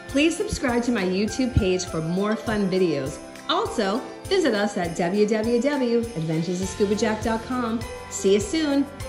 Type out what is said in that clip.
Please subscribe to my YouTube page for more fun videos. Also, visit us at www.adventuresofscubajack.com. See you soon.